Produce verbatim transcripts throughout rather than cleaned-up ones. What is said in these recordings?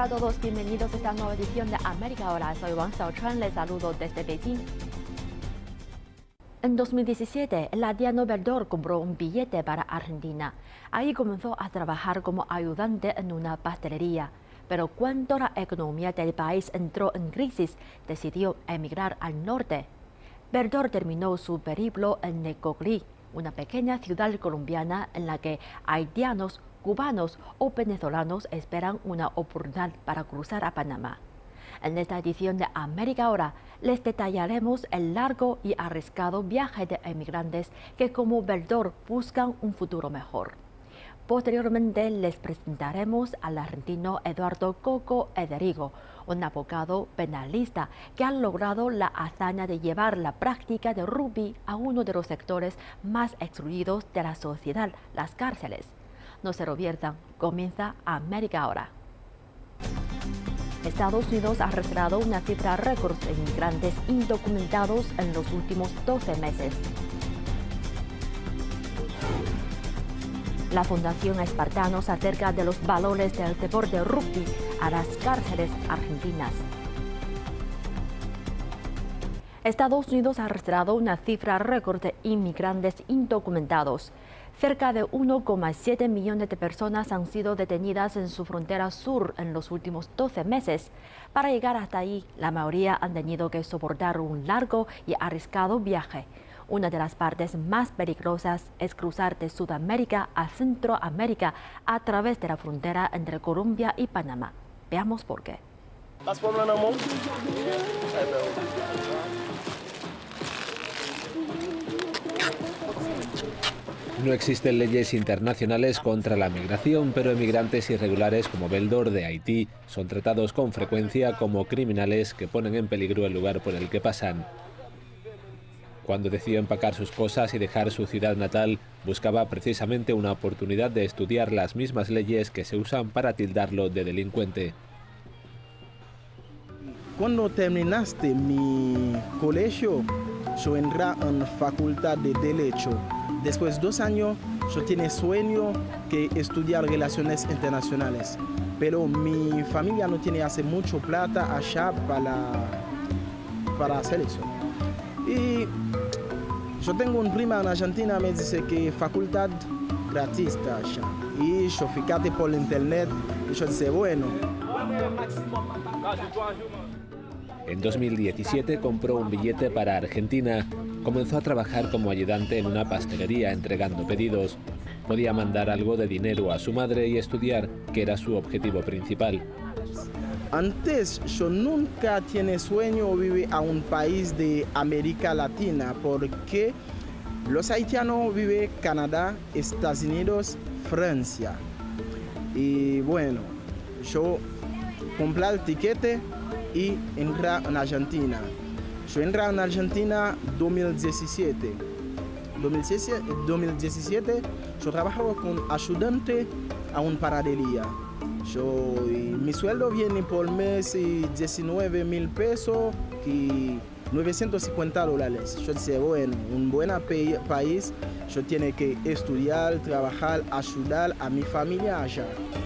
Hola a todos, bienvenidos a esta nueva edición de América Ahora. Soy Wang Xiaochuan, les saludo desde Beijing. En dos mil diecisiete, el Ladiano Beldor compró un billete para Argentina. Ahí comenzó a trabajar como ayudante en una pastelería. Pero cuando la economía del país entró en crisis, decidió emigrar al norte. Beldor terminó su periplo en Necoclí, una pequeña ciudad colombiana en la que haitianos, cubanos o venezolanos esperan una oportunidad para cruzar a Panamá. En esta edición de América Ahora les detallaremos el largo y arriesgado viaje de emigrantes que como Beldor buscan un futuro mejor. Posteriormente les presentaremos al argentino Eduardo Coco Ederigo, un abogado penalista que ha logrado la hazaña de llevar la práctica de rugby a uno de los sectores más excluidos de la sociedad, las cárceles. No se lo pierdan, comienza América Ahora. Estados Unidos ha registrado una cifra récord de inmigrantes indocumentados en los últimos doce meses. La Fundación Espartanos acerca de los valores del deporte rugby a las cárceles argentinas. Estados Unidos ha registrado una cifra récord de inmigrantes indocumentados. Cerca de uno coma siete millones de personas han sido detenidas en su frontera sur en los últimos doce meses. Para llegar hasta ahí, la mayoría han tenido que soportar un largo y arriesgado viaje. Una de las partes más peligrosas es cruzar de Sudamérica a Centroamérica a través de la frontera entre Colombia y Panamá. Veamos por qué. No existen leyes internacionales contra la migración, pero emigrantes irregulares como Beldor de Haití son tratados con frecuencia como criminales que ponen en peligro el lugar por el que pasan. Cuando decidió empacar sus cosas y dejar su ciudad natal, buscaba precisamente una oportunidad de estudiar las mismas leyes que se usan para tildarlo de delincuente. Cuando terminaste mi colegio, yo entré en facultad de Derecho. Después de dos años, yo tenía sueño que estudiar relaciones internacionales. Pero mi familia no tiene hace mucho plata allá para, para hacer eso. Y yo tengo un prima en Argentina, me dice que facultad gratis está allá. Y yo fíjate por internet y yo dice, bueno. En dos mil diecisiete compró un billete para Argentina. Comenzó a trabajar como ayudante en una pastelería entregando pedidos. Podía mandar algo de dinero a su madre y estudiar, que era su objetivo principal. Antes yo nunca tiene sueño vivir a un país de América Latina porque los haitianos viven en Canadá, Estados Unidos, Francia. Y bueno, yo compré el tiquete y entré en Argentina. Yo entré en Argentina en dos mil diecisiete. dos mil diecisiete yo trabajaba como ayudante a una panadería. Yo, mi sueldo viene por mes y diecinueve mil pesos y novecientos cincuenta dólares. Yo decía, bueno, un buen país, yo tengo que estudiar, trabajar, ayudar a mi familia allá.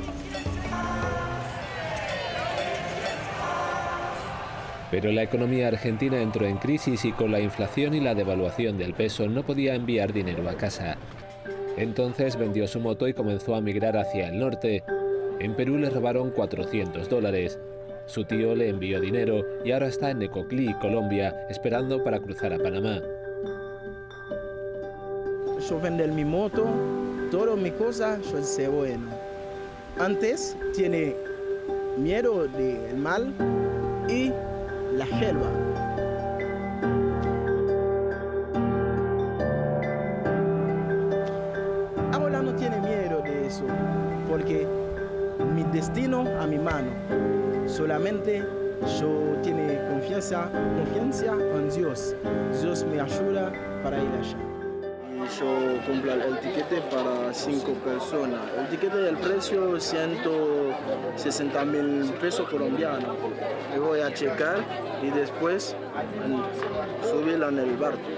Pero la economía argentina entró en crisis y con la inflación y la devaluación del peso no podía enviar dinero a casa. Entonces vendió su moto y comenzó a migrar hacia el norte. En Perú le robaron cuatrocientos dólares. Su tío le envió dinero y ahora está en Necoclí, Colombia, esperando para cruzar a Panamá. Yo vendí mi moto, todas mis cosas, yo decía, bueno. Antes tiene miedo del mal y la selva. Ahora no tiene miedo de eso, porque mi destino a mi mano. Solamente yo tengo confianza, confianza en Dios. Dios me ayuda para ir allá. Yo compré el tiquete para cinco personas. El tiquete del precio ciento sesenta mil pesos colombianos. Me voy a checar y después subirla en el barco.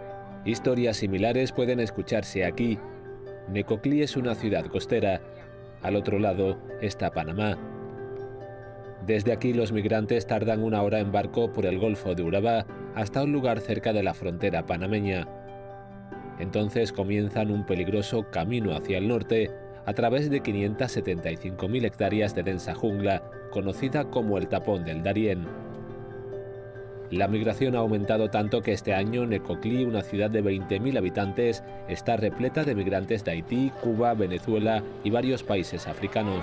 Historias similares pueden escucharse aquí. Necoclí es una ciudad costera. Al otro lado está Panamá. Desde aquí los migrantes tardan una hora en barco por el Golfo de Urabá hasta un lugar cerca de la frontera panameña. Entonces comienzan un peligroso camino hacia el norte a través de quinientas setenta y cinco mil hectáreas de densa jungla, conocida como el Tapón del Darién. La migración ha aumentado tanto que este año Necoclí, una ciudad de veinte mil habitantes, está repleta de migrantes de Haití, Cuba, Venezuela y varios países africanos.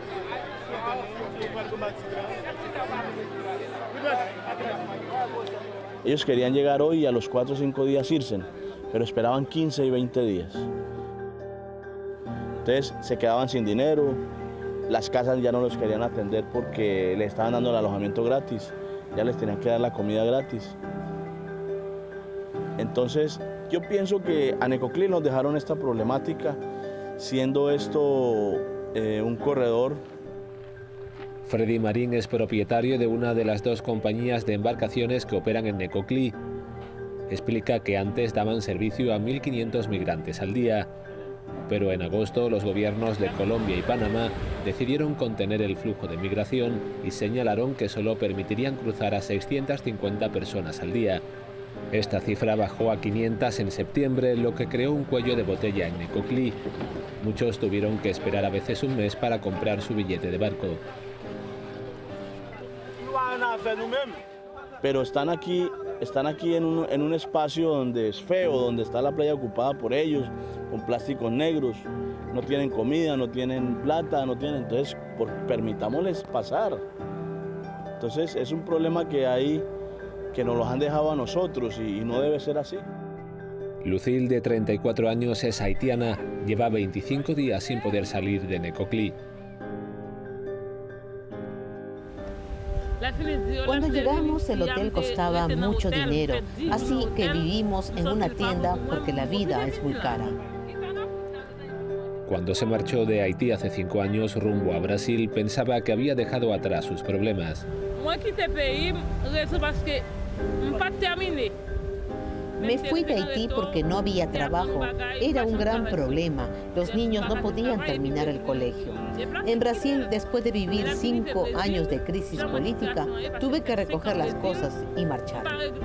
Ellos querían llegar hoy y a los cuatro o cinco días irse, pero esperaban quince y veinte días. Entonces se quedaban sin dinero, las casas ya no los querían atender porque les estaban dando el alojamiento gratis, ya les tenían que dar la comida gratis. Entonces yo pienso que a Necoclí nos dejaron esta problemática, siendo esto eh, un corredor. Freddy Marín es propietario de una de las dos compañías de embarcaciones que operan en Necoclí. Explica que antes daban servicio a mil quinientos migrantes al día, pero en agosto los gobiernos de Colombia y Panamá decidieron contener el flujo de migración y señalaron que solo permitirían cruzar a seiscientas cincuenta personas al día. Esta cifra bajó a quinientas en septiembre, lo que creó un cuello de botella en Necoclí. Muchos tuvieron que esperar a veces un mes para comprar su billete de barco. Pero están aquí, están aquí en un, en un espacio donde es feo, donde está la playa ocupada por ellos, con plásticos negros, no tienen comida, no tienen plata, no tienen, entonces por, permitámosles pasar. Entonces es un problema que hay, que nos los han dejado a nosotros y, y no debe ser así. Lucille, de treinta y cuatro años, es haitiana, lleva veinticinco días sin poder salir de Necoclí. Cuando llegamos, el hotel costaba mucho dinero, así que vivimos en una tienda porque la vida es muy cara. Cuando se marchó de Haití hace cinco años rumbo a Brasil, pensaba que había dejado atrás sus problemas. Me fui de Haití porque no había trabajo. Era un gran problema. Los niños no podían terminar el colegio. En Brasil, después de vivir cinco años de crisis política, tuve que recoger las cosas y marchar.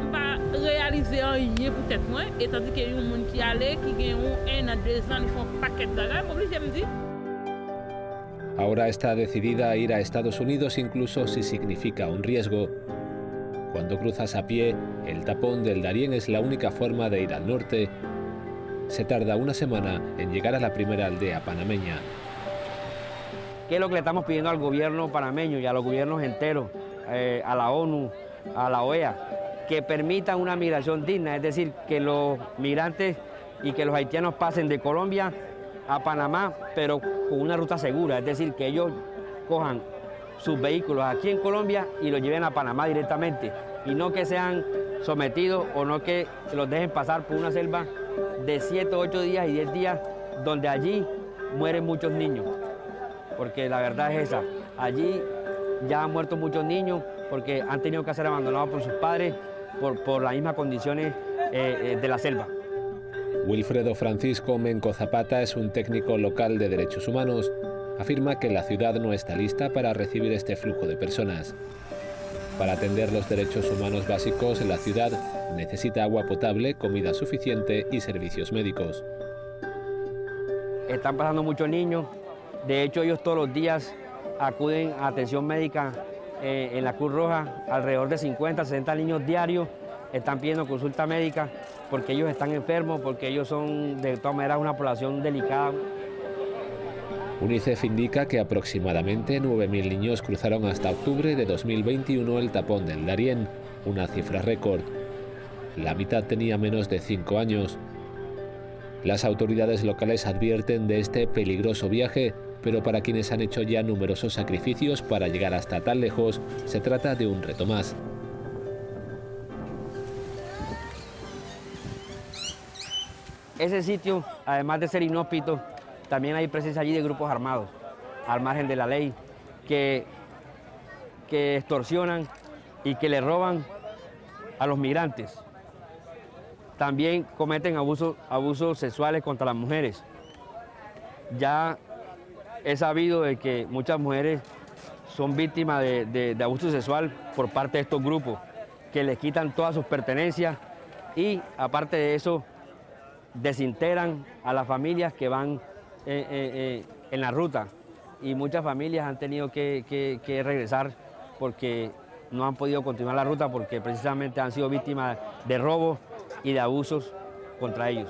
Ahora está decidida a ir a Estados Unidos incluso si significa un riesgo. Cuando cruzas a pie, el Tapón del Darién es la única forma de ir al norte. Se tarda una semana en llegar a la primera aldea panameña. ¿Qué es lo que le estamos pidiendo al gobierno panameño y a los gobiernos enteros, eh, a la ONU, a la O E A? Que permitan una migración digna, es decir, que los migrantes y que los haitianos pasen de Colombia a Panamá, pero con una ruta segura, es decir, que ellos cojan sus vehículos aquí en Colombia y los lleven a Panamá directamente, y no que sean sometidos o no que los dejen pasar por una selva de siete, ocho días y diez días, donde allí mueren muchos niños, porque la verdad es esa, allí ya han muerto muchos niños porque han tenido que ser abandonados por sus padres por, por las mismas condiciones eh, eh, de la selva. Wilfredo Francisco Menco Zapata es un técnico local de derechos humanos. Afirma que la ciudad no está lista para recibir este flujo de personas. Para atender los derechos humanos básicos, la ciudad necesita agua potable, comida suficiente y servicios médicos. Están pasando muchos niños, de hecho ellos todos los días acuden a atención médica eh, en la Cruz Roja, alrededor de cincuenta, sesenta niños diarios están pidiendo consulta médica porque ellos están enfermos, porque ellos son de todas maneras una población delicada. UNICEF indica que aproximadamente nueve mil niños cruzaron hasta octubre de dos mil veintiuno el Tapón del Darién, una cifra récord. La mitad tenía menos de cinco años. Las autoridades locales advierten de este peligroso viaje, pero para quienes han hecho ya numerosos sacrificios para llegar hasta tan lejos, se trata de un reto más. Ese sitio, además de ser inhóspito, también hay presencia allí de grupos armados, al margen de la ley, que, que extorsionan y que le roban a los migrantes. También cometen abusos, abusos sexuales contra las mujeres. Ya he sabido de que muchas mujeres son víctimas de, de, de abuso sexual por parte de estos grupos, que les quitan todas sus pertenencias y, aparte de eso, desintegran a las familias que van eh, eh, eh, en la ruta. Y muchas familias han tenido que, que, que regresar porque no han podido continuar la ruta porque precisamente han sido víctimas de robos y de abusos contra ellos.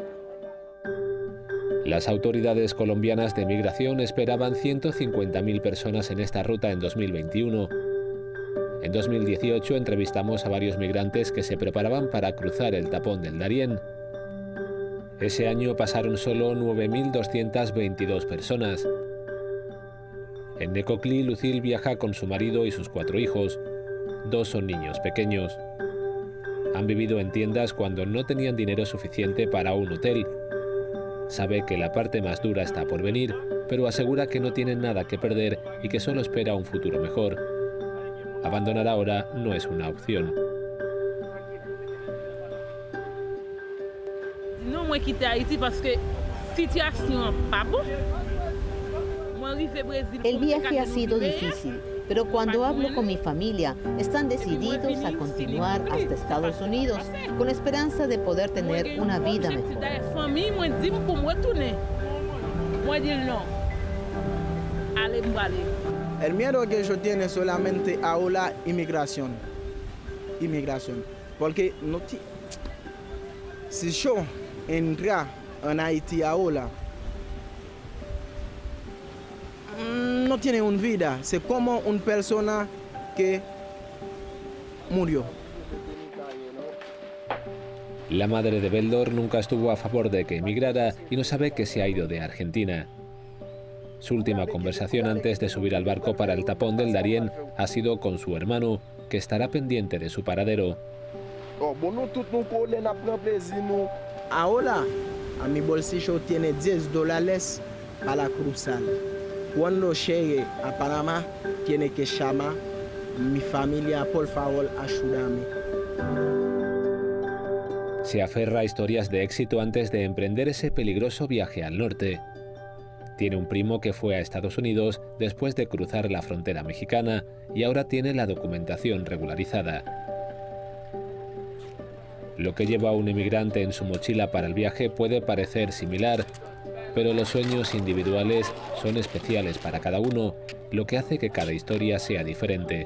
Las autoridades colombianas de migración esperaban ciento cincuenta mil personas en esta ruta en dos mil veintiuno. En dos mil dieciocho entrevistamos a varios migrantes que se preparaban para cruzar el tapón del Darién. Ese año pasaron solo nueve mil doscientas veintidós personas. En Necoclí, Lucille viaja con su marido y sus cuatro hijos. Dos son niños pequeños. Han vivido en tiendas cuando no tenían dinero suficiente para un hotel. Sabe que la parte más dura está por venir, pero asegura que no tienen nada que perder y que solo espera un futuro mejor. Abandonar ahora no es una opción. No me quité Haití porque situación papo. El viaje ha sido difícil, pero cuando hablo con mi familia, están decididos a continuar hasta Estados Unidos, con esperanza de poder tener una vida mejor. El miedo que yo tengo solamente a la inmigración. Inmigración. Porque no ti... si yo entro en Haití ahora, no tiene una vida, es como una persona que murió. La madre de Beldor nunca estuvo a favor de que emigrara y no sabe que se ha ido de Argentina. Su última conversación antes de subir al barco para el tapón del Darién ha sido con su hermano, que estará pendiente de su paradero. Ahora, a mi bolsillo tiene diez dólares para cruzar. Cuando llegue a Panamá, tiene que llamar a mi familia, por favor, ayúdame. Se aferra a historias de éxito antes de emprender ese peligroso viaje al norte. Tiene un primo que fue a Estados Unidos después de cruzar la frontera mexicana y ahora tiene la documentación regularizada. Lo que lleva a un emigrante en su mochila para el viaje puede parecer similar, pero los sueños individuales son especiales para cada uno, lo que hace que cada historia sea diferente.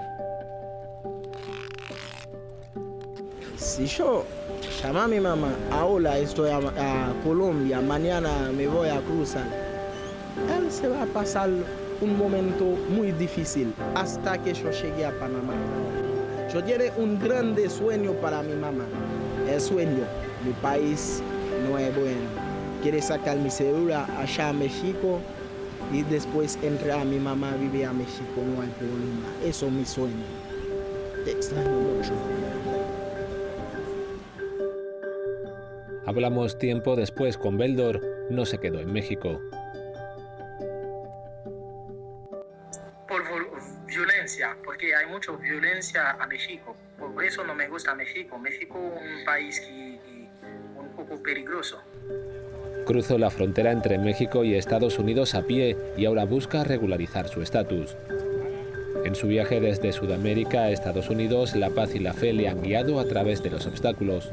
Si yo llamo a mi mamá, ahora estoy a, a Colombia, mañana me voy a cruzar, él se va a pasar un momento muy difícil hasta que yo llegue a Panamá. Yo tengo un grande sueño para mi mamá. El sueño, mi país no es bueno. Quiere sacar mi cédula allá a México y después entrar a mi mamá a vivir a México, no hay problema. Eso es mi sueño. Te extraño mucho. Hablamos tiempo después con Beldor, no se quedó en México. Por violencia, porque hay mucha violencia a México. Por eso no me gusta México. México es un país que, un poco peligroso. Cruzó la frontera entre México y Estados Unidos a pie y ahora busca regularizar su estatus. En su viaje desde Sudamérica a Estados Unidos, la paz y la fe le han guiado a través de los obstáculos.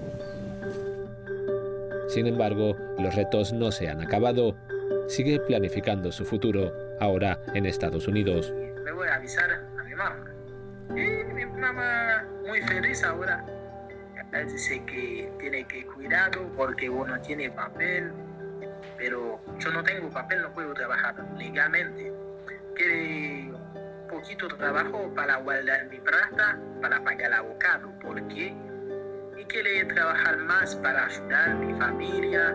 Sin embargo, los retos no se han acabado. Sigue planificando su futuro, ahora en Estados Unidos. Le voy a avisar a mi mamá. Y mi mamá muy feliz ahora. Él dice que tiene que cuidarlo porque uno tiene papel. Pero yo no tengo papel, no puedo trabajar legalmente. Quiere poquito trabajo para guardar mi plata, para pagar el abogado, porque y quiere trabajar más para ayudar a mi familia.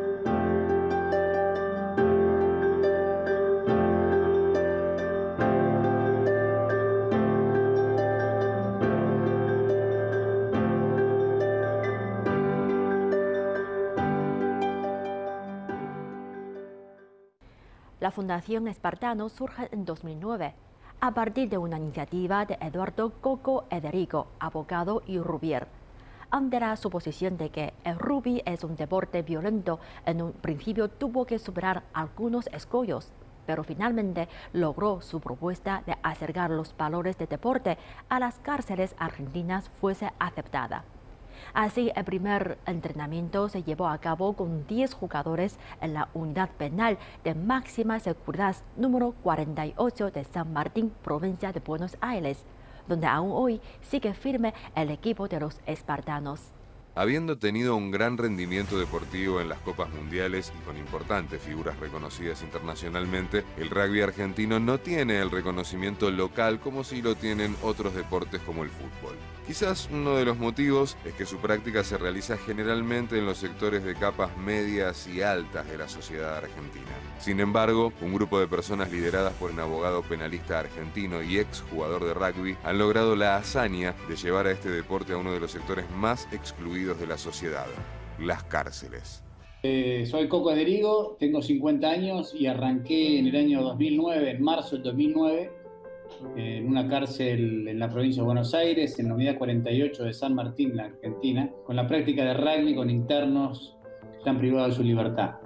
La Fundación Espartano surge en dos mil nueve, a partir de una iniciativa de Eduardo Coco Ederico, abogado y rubier. Ante la suposición de que el rugby es un deporte violento, en un principio tuvo que superar algunos escollos. pero finalmente logró su propuesta de acercar los valores de deporte a las cárceles argentinas fuese aceptada. Así, el primer entrenamiento se llevó a cabo con diez jugadores en la unidad penal de máxima seguridad número cuarenta y ocho de San Martín, provincia de Buenos Aires, donde aún hoy sigue firme el equipo de los espartanos. Habiendo tenido un gran rendimiento deportivo en las Copas Mundiales y con importantes figuras reconocidas internacionalmente, el rugby argentino no tiene el reconocimiento local como si lo tienen otros deportes como el fútbol. Quizás uno de los motivos es que su práctica se realiza generalmente en los sectores de capas medias y altas de la sociedad argentina. Sin embargo, un grupo de personas lideradas por un abogado penalista argentino y ex jugador de rugby han logrado la hazaña de llevar a este deporte a uno de los sectores más excluidos de la sociedad, las cárceles. Eh, soy Coco Ederigo, tengo cincuenta años y arranqué en el año dos mil nueve, en marzo del dos mil nueve, en una cárcel en la provincia de Buenos Aires, en la unidad cuarenta y ocho de San Martín, la Argentina, con la práctica de rugby con internos que están privados de su libertad.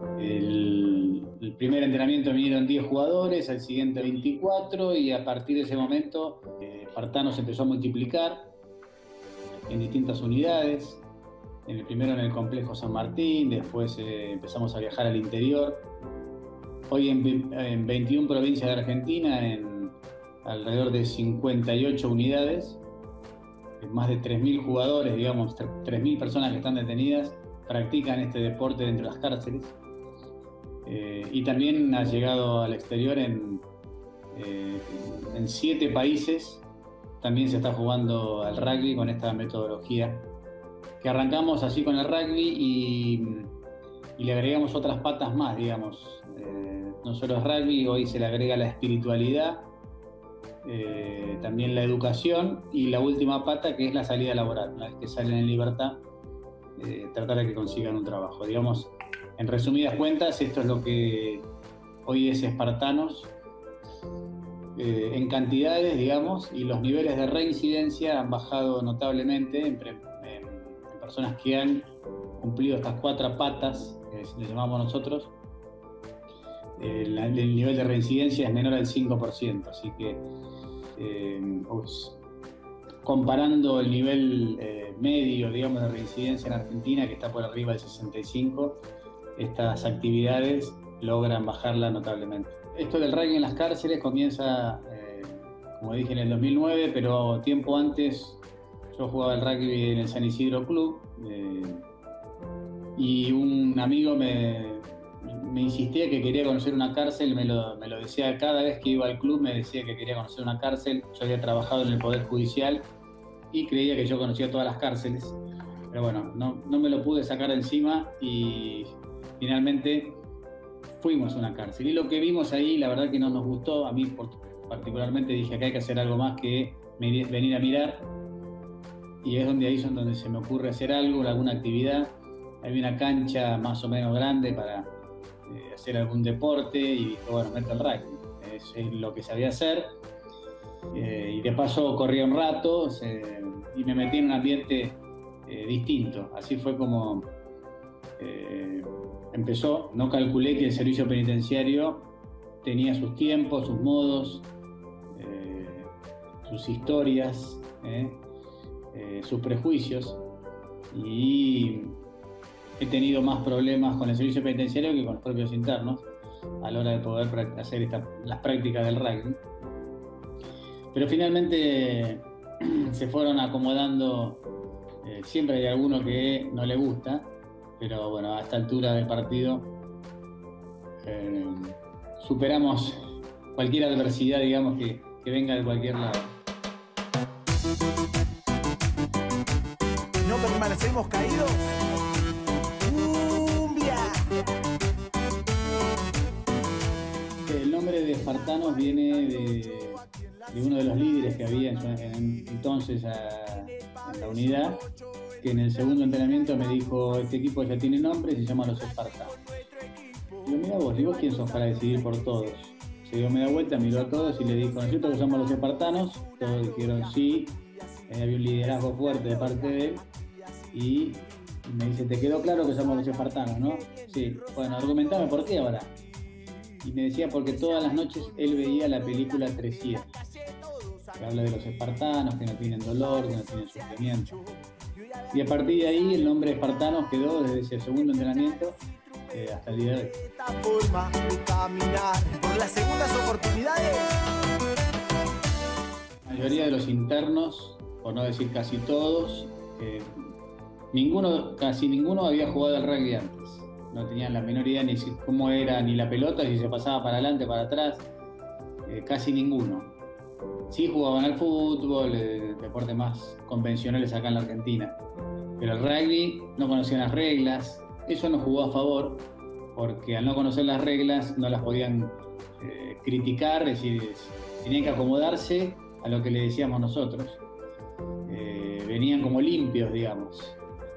El, el primer entrenamiento vinieron diez jugadores, al siguiente veinticuatro, y a partir de ese momento eh, Espartanos empezó a multiplicar en distintas unidades. En el primero en el complejo San Martín, después eh, empezamos a viajar al interior. Hoy en, en veintiuna provincias de Argentina, en alrededor de cincuenta y ocho unidades, más de tres mil jugadores, digamos, tres mil personas que están detenidas, practican este deporte dentro de las cárceles. Eh, y también ha llegado al exterior en, eh, en siete países. También se está jugando al rugby con esta metodología, que arrancamos así con el rugby y, y le agregamos otras patas más, digamos. Eh, no solo es rugby, hoy se le agrega la espiritualidad, eh, también la educación y la última pata, que es la salida laboral. Una vez que salen en libertad, eh, tratar de que consigan un trabajo. Digamos, en resumidas cuentas, esto es lo que hoy es Espartanos, eh, en cantidades, digamos, y los niveles de reincidencia han bajado notablemente en, en, en personas que han cumplido estas cuatro patas, que le llamamos nosotros. El, el nivel de reincidencia es menor al cinco por ciento, así que eh, pues, comparando el nivel eh, medio, digamos, de reincidencia en Argentina, que está por arriba del sesenta y cinco por ciento, estas actividades logran bajarla notablemente. Esto del rugby en las cárceles comienza, eh, como dije, en el dos mil nueve, pero tiempo antes yo jugaba el rugby en el San Isidro Club, eh, y un amigo me, me insistía que quería conocer una cárcel, me lo, me lo decía cada vez que iba al club, me decía que quería conocer una cárcel. Yo había trabajado en el Poder Judicial y creía que yo conocía todas las cárceles, pero bueno, no, no me lo pude sacar de encima y finalmente fuimos a una cárcel. Y lo que vimos ahí, la verdad que no nos gustó. A mí particularmente dije que hay que hacer algo más que venir a mirar, y es donde ahí son donde se me ocurre hacer algo, alguna actividad. Hay una cancha más o menos grande para eh, hacer algún deporte y dije, bueno, meto el rugby. Es, es lo que sabía hacer. Eh, y de paso corría un rato se, y me metí en un ambiente eh, distinto. Así fue como eh, empezó. No calculé que el servicio penitenciario tenía sus tiempos, sus modos, eh, sus historias, eh, eh, sus prejuicios, y he tenido más problemas con el servicio penitenciario que con los propios internos a la hora de poder hacer esta, las prácticas del rugby. Pero finalmente se fueron acomodando. Eh, siempre hay alguno que no le gusta, pero bueno, a esta altura del partido eh, superamos cualquier adversidad, digamos, que, que venga de cualquier lado. No permanecemos caídos. ¡Cumbia! El nombre de Espartanos viene de, de uno de los líderes que había en, en, entonces a, en la unidad, que en el segundo entrenamiento me dijo: este equipo ya tiene nombre, se llama Los Espartanos. Digo, mira vos, ¿y vos quién sos para decidir por todos? Se dio media vuelta, miró a todos y le dijo: ¿no es cierto que somos Los Espartanos? Todos dijeron sí. Eh, había un liderazgo fuerte de parte de él y me dice: ¿te quedó claro que somos Los Espartanos, no? Sí. Bueno, argumentame por qué ahora. Y me decía porque todas las noches él veía la película trescientos, que habla de los espartanos, que no tienen dolor, que no tienen sufrimiento. Y a partir de ahí el nombre espartanos quedó desde ese segundo entrenamiento eh, hasta el día de hoy. La mayoría de los internos, por no decir casi todos, eh, ninguno, casi ninguno había jugado al rugby antes. No tenían la menor idea ni cómo era ni la pelota, si se pasaba para adelante, para atrás, eh, casi ninguno. Sí jugaban al fútbol, eh, deportes más convencionales acá en la Argentina. Pero el rugby no conocían las reglas, eso nos jugó a favor, porque al no conocer las reglas no las podían eh, criticar, es decir, tenían que acomodarse a lo que le decíamos nosotros. Eh, venían como limpios, digamos.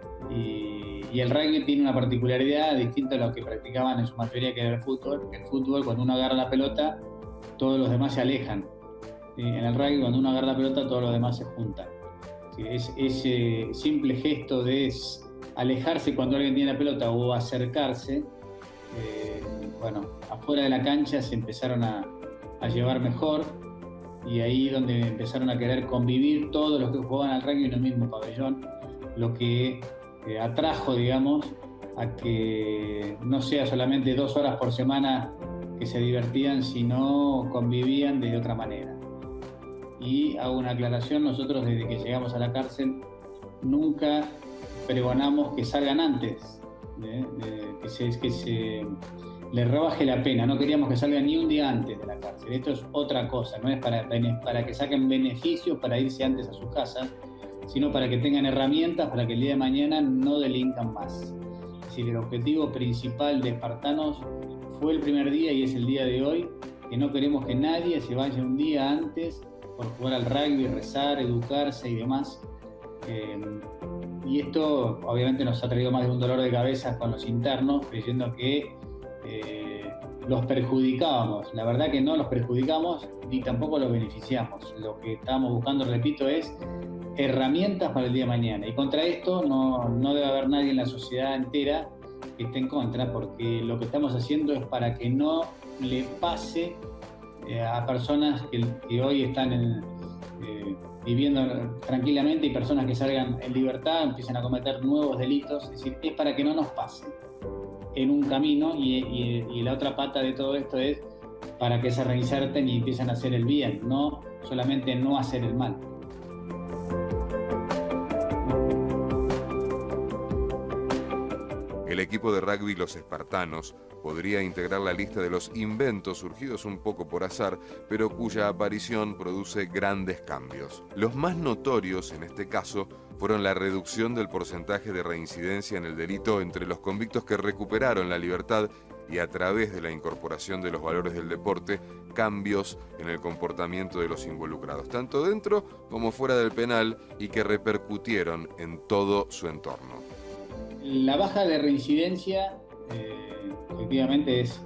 Y, y el rugby tiene una particularidad distinta a lo que practicaban en su mayoría, que era el fútbol. El fútbol, cuando uno agarra la pelota, todos los demás se alejan. ¿Sí? En el rugby, cuando uno agarra la pelota, todos los demás se juntan. ¿Sí? Es, ese simple gesto de alejarse cuando alguien tiene la pelota o acercarse, eh, bueno, afuera de la cancha se empezaron a, a llevar mejor, y ahí donde empezaron a querer convivir todos los que jugaban al rugby en el mismo pabellón, lo que eh, atrajo, digamos, a que no sea solamente dos horas por semana que se divertían, sino convivían de otra manera. Y hago una aclaración, nosotros desde que llegamos a la cárcel nunca pregonamos que salgan antes, ¿eh? de, que, se, que se les rebaje la pena, no queríamos que salgan ni un día antes de la cárcel. Esto es otra cosa, no es para, para que saquen beneficios para irse antes a sus casas, sino para que tengan herramientas para que el día de mañana no delincan más. Es decir, el objetivo principal de Espartanos fue el primer día y es el día de hoy, que no queremos que nadie se vaya un día antes por jugar al rugby, rezar, educarse y demás. Eh, y esto obviamente nos ha traído más de un dolor de cabeza con los internos, creyendo que eh, los perjudicábamos. La verdad que no los perjudicamos ni tampoco los beneficiamos. Lo que estábamos buscando, repito, es herramientas para el día de mañana. Y contra esto no, no debe haber nadie en la sociedad entera que esté en contra, porque lo que estamos haciendo es para que no le pase eh, a personas que, que hoy están en, eh, viviendo tranquilamente, y personas que salgan en libertad empiezan a cometer nuevos delitos. Es decir, es para que no nos pase en un camino, y, y, y la otra pata de todo esto es para que se reinserten y empiecen a hacer el bien, no solamente no hacer el mal. El equipo de rugby Los Espartanos podría integrar la lista de los inventos surgidos un poco por azar, pero cuya aparición produce grandes cambios. Los más notorios en este caso fueron la reducción del porcentaje de reincidencia en el delito entre los convictos que recuperaron la libertad y, a través de la incorporación de los valores del deporte, cambios en el comportamiento de los involucrados, tanto dentro como fuera del penal, y que repercutieron en todo su entorno. La baja de reincidencia eh, efectivamente es,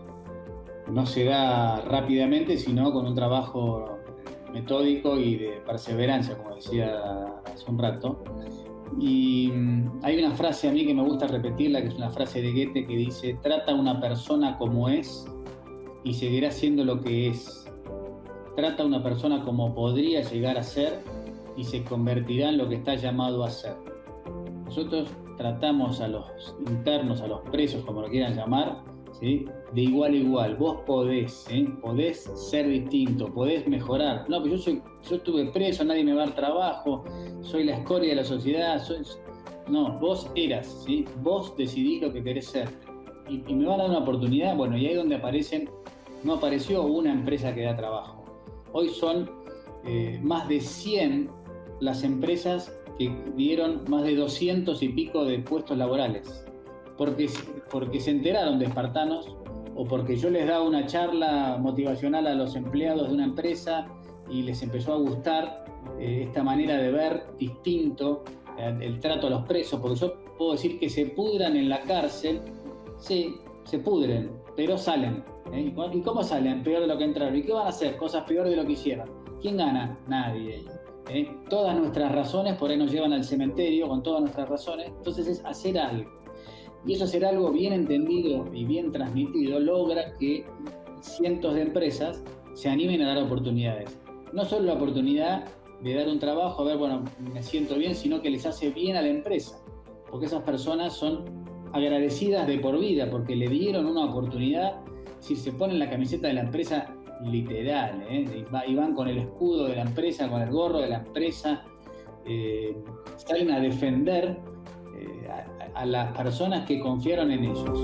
no se da rápidamente, sino con un trabajo metódico y de perseverancia, como decía hace un rato. Y hay una frase a mí que me gusta repetirla, que es una frase de Goethe, que dice: trata a una persona como es y seguirá siendo lo que es. Trata a una persona como podría llegar a ser y se convertirá en lo que está llamado a ser. Nosotros tratamos a los internos, a los presos, como lo quieran llamar, ¿sí?, de igual a igual. Vos podés, ¿eh? podés ser distinto, podés mejorar. No, pero yo soy, yo estuve preso, nadie me va a dar trabajo, soy la escoria de la sociedad. Soy... No, vos eras, ¿sí? Vos decidís lo que querés ser. Y, y me van a dar una oportunidad. Bueno, y ahí es donde aparecen, no apareció una empresa que da trabajo. Hoy son eh, más de cien las empresas que dieron más de doscientos y pico de puestos laborales, porque, porque se enteraron de Espartanos, o porque yo les daba una charla motivacional a los empleados de una empresa y les empezó a gustar eh, esta manera de ver distinto eh, el trato a los presos, porque yo puedo decir que se pudran en la cárcel, sí, se pudren, pero salen. ¿eh? ¿Y cómo salen? Peor de lo que entraron. ¿Y qué van a hacer? Cosas peores de lo que hicieron. ¿Quién gana? Nadie. ¿Eh? Todas nuestras razones por ahí nos llevan al cementerio, con todas nuestras razones. Entonces es hacer algo. Y eso, hacer algo bien entendido y bien transmitido, logra que cientos de empresas se animen a dar oportunidades. No solo la oportunidad de dar un trabajo, a ver, bueno, me siento bien, sino que les hace bien a la empresa. Porque esas personas son agradecidas de por vida, porque le dieron una oportunidad. Si se ponen la camiseta de la empresa, literal, ¿eh? y van con el escudo de la empresa, con el gorro de la empresa, eh, salen a defender eh, a, a las personas que confiaron en ellos.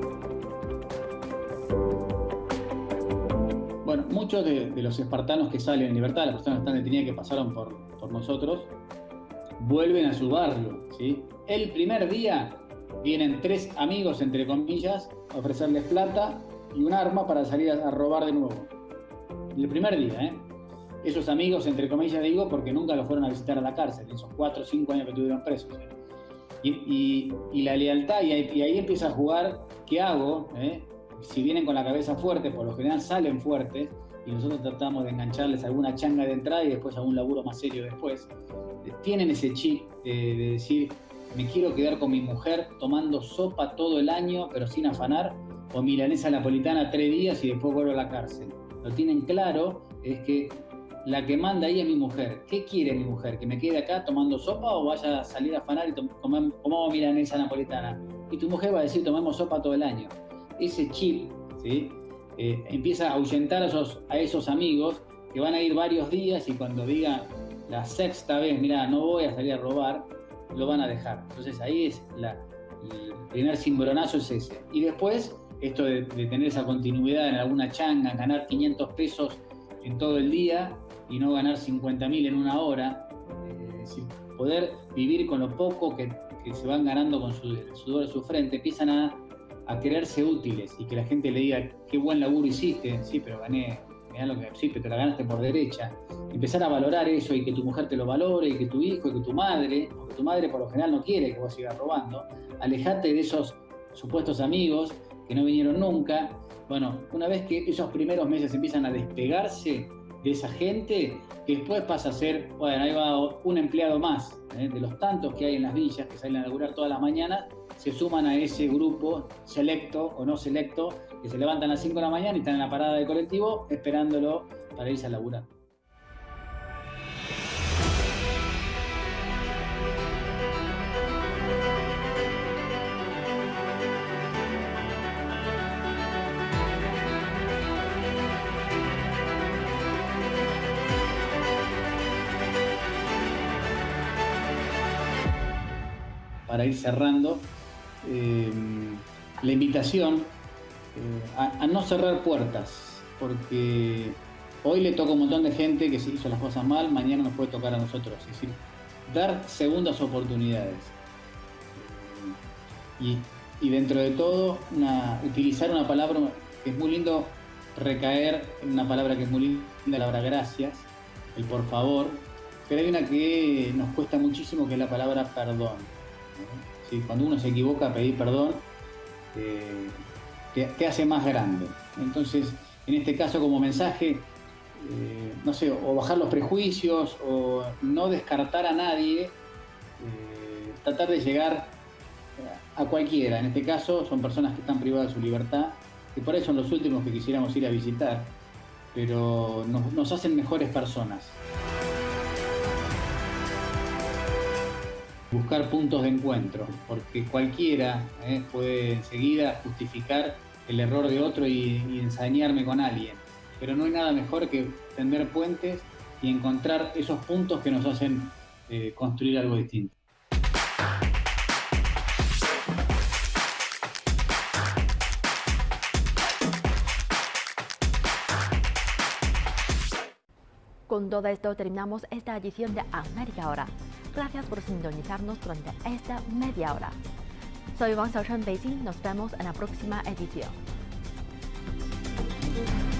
Bueno, muchos de, de los espartanos que salen en libertad, las personas que están detenidas que pasaron por, por nosotros, vuelven a su barrio, ¿sí? El primer día vienen tres amigos, entre comillas, a ofrecerles plata y un arma para salir a, a robar de nuevo. El primer día, ¿eh? Esos amigos, entre comillas, digo, porque nunca los fueron a visitar a la cárcel, en esos cuatro o cinco años que estuvieron presos. ¿eh? Y, y, y la lealtad, y ahí, y ahí empieza a jugar, ¿qué hago? ¿eh? Si vienen con la cabeza fuerte, por lo general salen fuertes, y nosotros tratamos de engancharles alguna changa de entrada y después algún laburo más serio después. Tienen ese chip eh, de decir, me quiero quedar con mi mujer tomando sopa todo el año, pero sin afanar, o milanesa napolitana tres días y después vuelvo a la cárcel. Lo tienen claro, es que la que manda ahí es mi mujer. ¿Qué quiere mi mujer? ¿Que me quede acá tomando sopa o vaya a salir a afanar y tomamos, tomamos milanesa napolitana? Y tu mujer va a decir, tomemos sopa todo el año. Ese chip, ¿sí? eh, empieza a ahuyentar a esos, a esos amigos que van a ir varios días y cuando digan la sexta vez, mira, no voy a salir a robar, lo van a dejar. Entonces ahí es la, el primer cimbronazo es ese. Y después, esto de, de tener esa continuidad en alguna changa, ganar quinientos pesos en todo el día y no ganar cincuenta mil en una hora, eh, si poder vivir con lo poco que, que se van ganando con su, el sudor de su frente, empiezan a, a quererse útiles y que la gente le diga, qué buen laburo hiciste, sí, pero gané, mirá lo que, sí, pero te la ganaste por derecha. Empezar a valorar eso y que tu mujer te lo valore, y que tu hijo, y que tu madre, porque tu madre por lo general no quiere que vos sigas robando. Alejate de esos supuestos amigos que no vinieron nunca. Bueno, una vez que esos primeros meses empiezan a despegarse de esa gente, que después pasa a ser, bueno, ahí va un empleado más, ¿eh? de los tantos que hay en las villas que salen a laburar todas las mañanas, se suman a ese grupo selecto o no selecto, que se levantan a las cinco de la mañana y están en la parada del colectivo esperándolo para irse a laburar. Para ir cerrando, eh, la invitación eh, a, a no cerrar puertas, porque hoy le toca a un montón de gente que se hizo las cosas mal, mañana nos puede tocar a nosotros. Es decir, dar segundas oportunidades. Eh, y, y dentro de todo, una, utilizar una palabra que es muy lindo, recaer en una palabra que es muy linda, la palabra gracias, el por favor, pero hay una que nos cuesta muchísimo, que es la palabra perdón. ¿Sí? Cuando uno se equivoca, pedir perdón eh, te, te hace más grande. Entonces, en este caso, como mensaje, eh, no sé, o bajar los prejuicios, o no descartar a nadie, eh, tratar de llegar a cualquiera. En este caso, son personas que están privadas de su libertad, que por ahí son los últimos que quisiéramos ir a visitar, pero nos, nos hacen mejores personas. Buscar puntos de encuentro, porque cualquiera eh, puede enseguida justificar el error de otro y, y ensañarme con alguien, pero no hay nada mejor que tender puentes y encontrar esos puntos que nos hacen eh, construir algo distinto. Con todo esto terminamos esta edición de América Ahora. Gracias por sintonizarnos durante esta media hora. Soy Wang Xiaoshan, Beijing. Nos vemos en la próxima edición.